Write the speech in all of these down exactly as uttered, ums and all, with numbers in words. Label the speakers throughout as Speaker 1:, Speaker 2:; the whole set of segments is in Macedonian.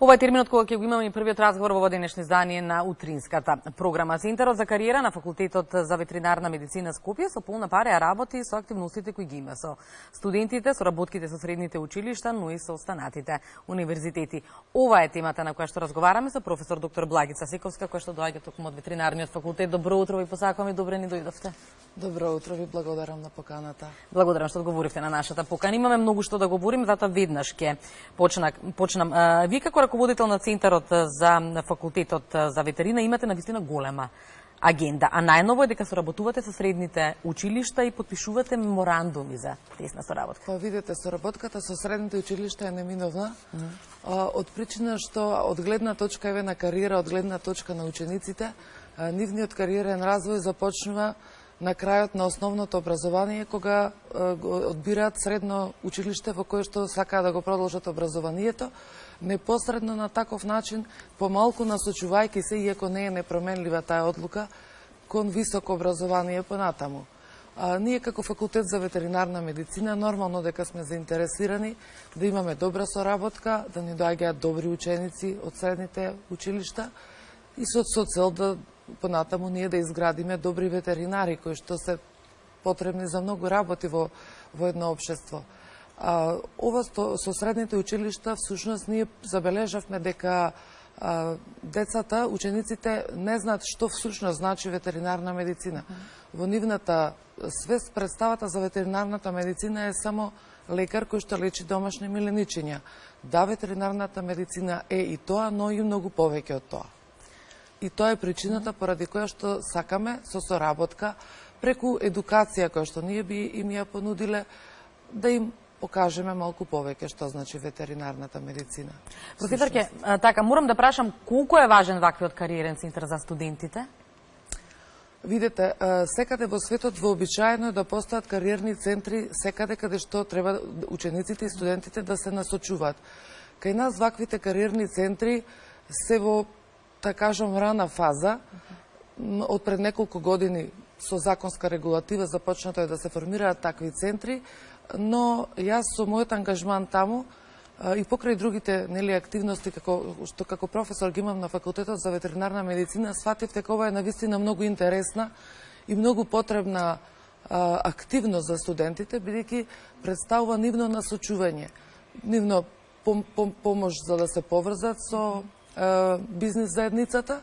Speaker 1: Ова е терминот кога ќе го имаме и првиот разговор во денешно издание на утринската програма. Центарот за кариера на Факултетот за ветеринарна медицина Скопје со полна пареа работи со активностите кои ги има со студентите, со работките со средните училишта, но и со останатите универзитети. Ова е темата на која што разговараме со професор доктор Благица Сековска, која што доаѓа токму од ветеринарниот факултет. Добро утро ви посакуваме, добре ни дојдовте.
Speaker 2: Добро утро, ви благодарам на поканата.
Speaker 1: Благодарам што одговоривте на нашата покана. Имаме многу што да говориме, затоа веднаш ќе почна, почнам. А, вие како раководител на Центарот за Факултетот за ветерина имате навистина голема агенда, а најново е дека соработувате со средните училишта и подпишувате меморандуми за тесна соработка.
Speaker 2: Па видете, соработката со средните училишта е неминовна, mm -hmm. а, од причина што од гледна точка еве на кариера, од гледна точка на учениците, а, нивниот кариерен развој започнува на крајот на основното образование, кога а, го одбираат средно училиште во кое што сакаат да го продолжат образованието, непосредно на таков начин, помалку насочувајќи се, иако не е непроменлива таа одлука, кон високо образование понатаму. А, ние како Факултет за ветеринарна медицина нормално дека сме заинтересирани да имаме добра соработка, да ни доаѓаат добри ученици од средните училишта и со, со цел да понатаму ние да изградиме добри ветеринари кои што се потребни за многу работи во, во едно општество. А, ова сто, со средните училишта, всушност, ние забележавме дека а, децата, учениците не знаат што всушност значи ветеринарна медицина. Mm -hmm. Во нивната свест, представата за ветеринарната медицина е само лекар кој што лечи домашни миленичиња. Да, ветеринарната медицина е и тоа, но и многу повеќе од тоа. И тоа е причината поради која што сакаме со соработка, преку едукација која што ние би им ја понудиле, да им покажеме малку повеќе што значи ветеринарната медицина.
Speaker 1: Професорке, така, морам да прашам колку е важен ваквиот кариерен центар за студентите?
Speaker 2: Видете, секаде во светот вообичаено е да постојат кариерни центри секаде каде што треба учениците и студентите да се насочуваат. Кај нас ваквите кариерни центри се во, да кажам, рана фаза. Од пред неколку години со законска регулатива започнато е да се формираат такви центри, но јас со мојот ангажман таму и покрај другите нели активности како што како професор ги имам на Факултетот за ветеринарна медицина, сватив дека ова е навистина многу интересна и многу потребна а, активност за студентите, бидејќи представува нивно насочување, нивно пом, пом, помош за да се поврзат со а, бизнис заедницата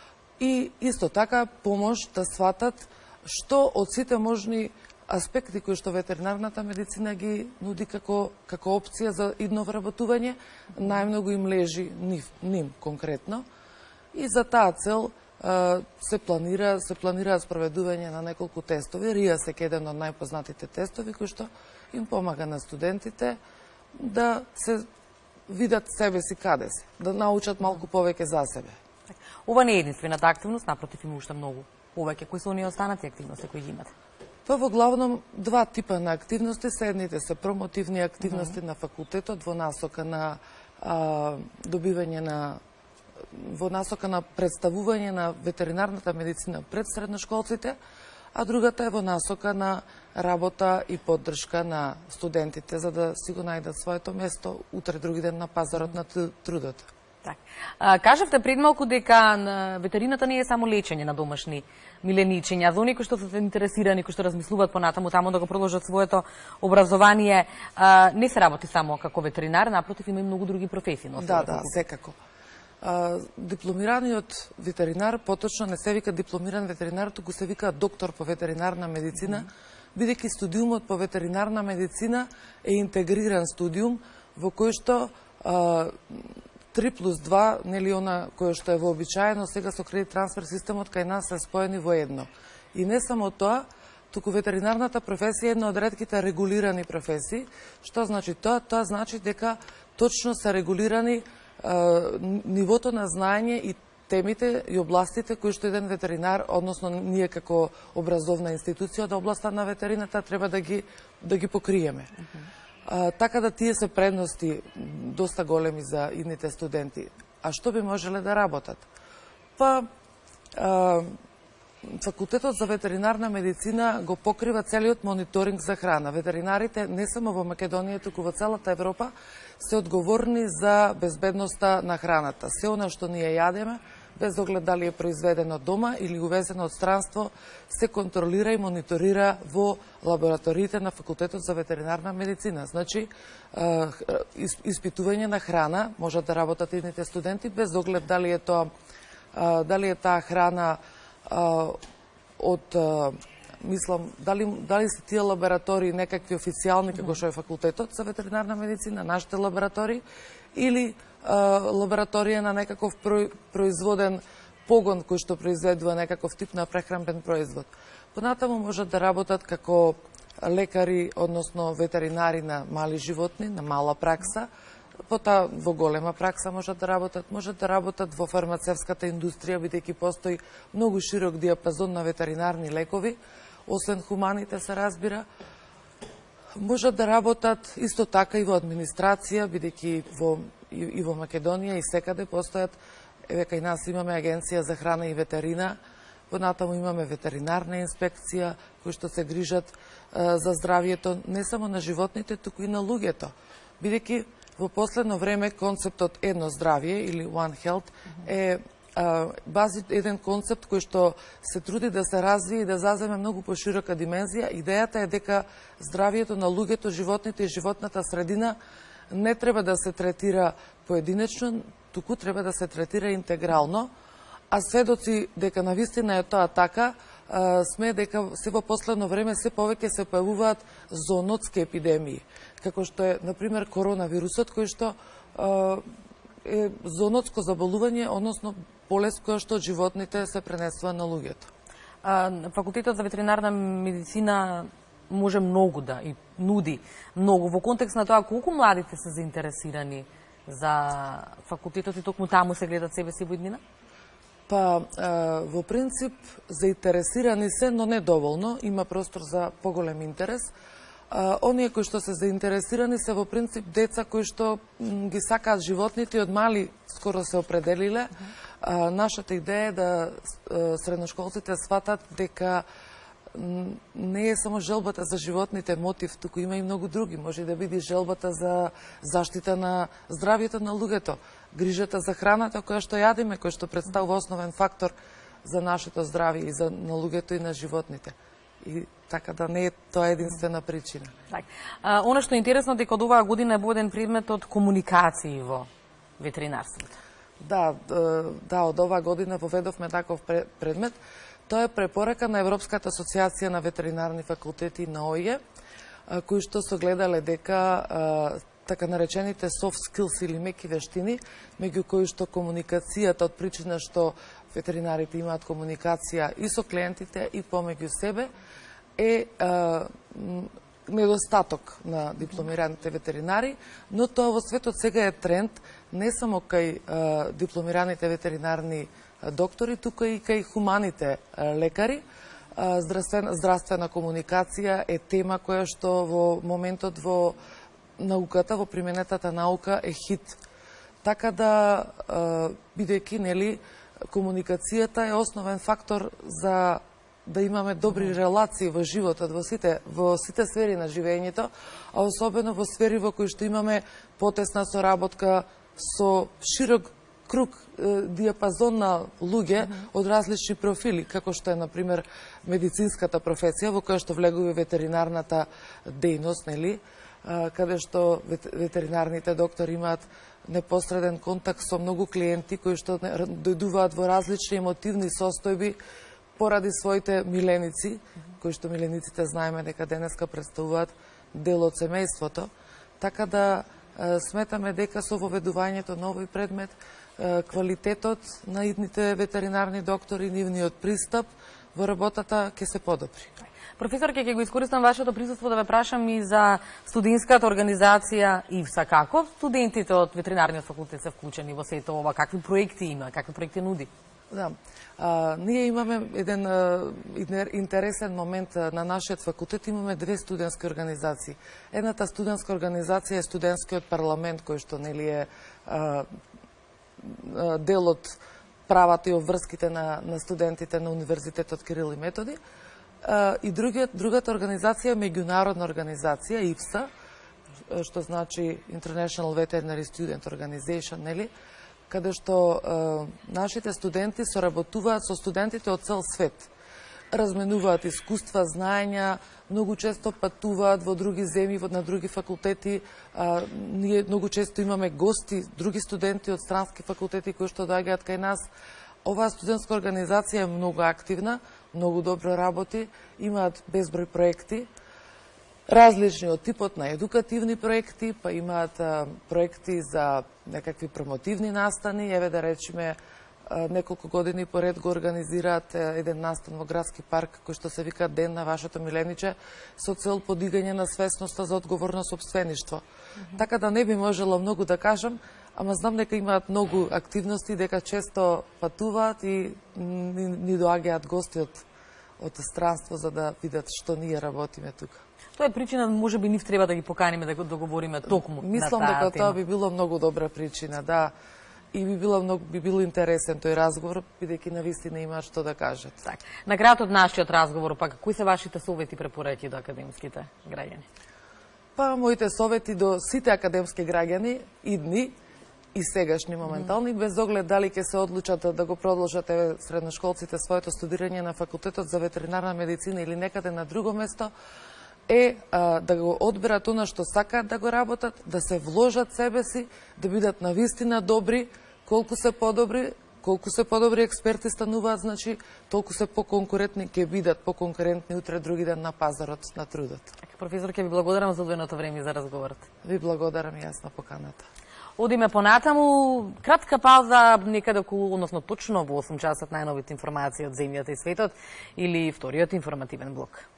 Speaker 2: и исто така помош да сватат што од сите можни аспекти кои што ветеринарната медицина ги нуди како, како опција за идно вработување, најмногу им лежи нив, ним конкретно. И за таа цел а, се планира се планира спроведување на неколку тестови. РИАСЕК е еден од најпознатите тестови кои што им помага на студентите да се видат себе си каде се, да научат малку повеќе за себе.
Speaker 1: Ова не е единствената активност, напротив има уште многу повеќе. Кои се оние останати активности кои ги имате?
Speaker 2: Па во главном два типа на активности, се едните се промотивни активности mm -hmm. на факултетот во насока на а, добивање на во насока на представување на ветеринарната медицина пред средношколците, а другата е во насока на работа и поддршка на студентите за да си го најдат своето место утре други ден на пазарот на трудот.
Speaker 1: Так. А, кажавте пред малку дека ветерината не е само лечење на домашни миленичиња, за оние кои што се интересирани, кои што размислуваат понатаму таму да го продолжат своето образование, а, не се работи само како ветеринар, напротив има и многу други професии.
Speaker 2: Да, да, секако. А, дипломираниот ветеринар, поточно не се вика дипломиран ветеринар, туку се вика доктор по ветеринарна медицина, mm -hmm. бидејќи студиумот по ветеринарна медицина е интегриран студиум во кој што а, три плюс два, нели она кое што е вообичаено сега со кредит трансфер системот кај нас се споени во едно. И не само тоа, туку ветеринарната професија е една од ретките регулирани професии. Што значи тоа? Тоа значи дека точно се регулирани е, нивото на знаење и темите и областите кои што еден ветеринар, односно ние како образовна институција од областа на ветерината треба да ги да ги покриеме. Uh -huh. А, така да тие се предности доста големи за идните студенти. А што би можеле да работат? Па, а, Факултетот за ветеринарна медицина го покрива целиот мониторинг за храна. Ветеринарите не само во Македонија, туку во целата Европа се одговорни за безбедноста на храната. Се она што ние јадеме, без оглед дали е произведено дома или увезено од странство, се контролира и мониторира во лабораториите на Факултетот за ветеринарна медицина. Значи, испитување на храна можат да работат идните студенти без оглед дали е тоа дали е таа храна од мислам дали дали се тие лаборатории некакви официјални како што е Факултетот за ветеринарна медицина, нашите лаборатории, или лабораторија на некаков производен погон кој што произведува некаков тип на прехранбен производ. Понатаму можат да работат како лекари, односно ветеринари на мали животни, на мала пракса, потоа во голема пракса можат да работат, можат да работат во фармацевската индустрија, бидејќи постои многу широк диапазон на ветеринарни лекови, освен хуманите се разбира. Можат да работат исто така и во администрација, бидејќи во и, и во Македонија и секаде постојат, еве кај нас имаме Агенција за храна и ветерина, понатаму имаме ветеринарна инспекција кои што се грижат а, за здравието не само на животните, туку и на луѓето. Бидејќи во последно време концептот едно здравје или One Health е а, бази еден концепт кој што се труди да се развие и да заземе многу поширока димензија. Идејата е дека здравието на луѓето, животните и животната средина не треба да се третира поединечно, туку треба да се третира интегрално, а сведоци дека навистина е тоа така, сме дека се во последно време се повеќе се појавуваат зоонотски епидемии, како што е, например, коронавирусот, кој што е зоонотско заболување, односно болест која што од животните се пренесува на луѓето.
Speaker 1: Факултетот за ветеринарна медицина може многу да и нуди многу. Во контекст на тоа, колку младите се заинтересирани за факултетот и токму таму се гледат себе си во иднина?
Speaker 2: Па, во принцип, заинтересирани се, но не доволно. Има простор за поголем интерес. Оние кои што се заинтересирани се во принцип деца кои што ги сакаат животните и од мали скоро се определиле. Нашата идеја е да средношколците сватат дека не е само желбата за животните мотив, туку има и многу други. Може да биде желбата за заштита на здравието на луѓето, грижата за храната која што јадиме, која што представува основен фактор за нашето здравје и за на луѓето и на животните. И така да не е тоа единствена причина.
Speaker 1: Так. А, она што е интересно дека од оваа година е воден предмет од комуникации во ветеринарството.
Speaker 2: Да, да, од оваа година воведовме таков предмет. Тоа е препорака на Европската асоциација на ветеринарни факултети на О И Е, кои што се гледале дека така наречените soft skills или меки вештини, меѓу кои што комуникацијата од причина што ветеринарите имаат комуникација и со клиентите и помеѓу себе, е а, недостаток на дипломираните ветеринари, но тоа во светот сега е тренд не само кај а, дипломираните ветеринарни доктори, тука и кај хуманите лекари. Здравствена, здравствена комуникација е тема која што во моментот во науката, во применетата наука е хит. Така да, бидејќи, нели, комуникацијата е основен фактор за да имаме добри релации во животот, во сите, во сите сфери на живењето, а особено во сфери во кои што имаме потесна соработка со широк круг диапазон на луѓе од различни профили, како што е, например, медицинската професија, во која што влегува ветеринарната дејност, нели, каде што ветеринарните доктори имаат непосреден контакт со многу клиенти кои што дојдуваат во различни емотивни состојби поради своите миленици, кои што милениците знаеме дека денеска представуваат дел од семејството. Така да сметаме дека со воведувањето на овој предмет квалитетот на идните ветеринарни доктори, нивниот пристап во работата ќе се подобри.
Speaker 1: Професор, ќе го искористам вашето присуство да ве прашам и за студентската организација ИВСА. Како студентите од ветеринарниот факултет се вклучени во сето ова? Какви проекти има? Какви проекти нуди?
Speaker 2: Да. А, ние имаме еден а, интересен момент на нашиот факултет. Имаме две студентски организации. Едната студентска организација е студентскиот парламент, кој што нели е а, дел од правата и обврските на, на студентите на Универзитетот Кирил и Методи. И другиот, другата организација е меѓународна организација, И П С А, што значи International Veterinary Student Organization, нели? Каде што е, нашите студенти соработуваат со студентите од цел свет. Разменуваат искуства, знаења, многу често патуваат во други земји, на други факултети. А, ние многу често имаме гости, други студенти од странски факултети кои што доаѓаат кај нас. Оваа студентска организација е многу активна, многу добро работи, имаат безброј проекти, различни од типот на едукативни проекти, па имаат а, проекти за некакви промотивни настани. Еве да речеме, а, неколку години поред го организираат а, еден настан во градски парк кој што се вика Ден на вашето милениче, со цел подигање на свесноста за одговорно сопствеништво. Mm -hmm. Така да не би можела многу да кажам, ама знам дека имаат многу активности, дека често патуваат и ни, ни доаѓаат гости од, од странство за да видат што ние работиме тука.
Speaker 1: Тоа е причина, може би нив треба да ги поканиме да го договориме токму на
Speaker 2: Мислам
Speaker 1: таа
Speaker 2: дека
Speaker 1: тема.
Speaker 2: тоа би било многу добра причина, да. И би било многу би било интересен тој разговор, бидејќи навистина имаат што да кажат.
Speaker 1: Так. На крајот од нашиот разговор, пак, кои се вашите совети и препораки до академските граѓани?
Speaker 2: Па, моите совети до сите академски граѓани, идни и сегашни моментални, mm -hmm. без оглед дали ќе се одлучат да го продолжат еве средношколците своето студирање на факултетот за ветеринарна медицина или некаде на друго место, е а, да го одберат она што сакаат да го работат, да се вложат себе си, да бидат навистина добри, колку се подобри, колку се подобри експерти стануваат, значи толку се поконкурентни ќе бидат, поконкурентни утре други ден на пазарот на трудот.
Speaker 1: Професор, ќе ви благодарам за одвоеното време за разговорот.
Speaker 2: Ви благодарам јас на поканата.
Speaker 1: Одиме понатаму, кратка пауза, некаде околу, односно точно во осум часот најновите информации од земјата и светот или вториот информативен блок.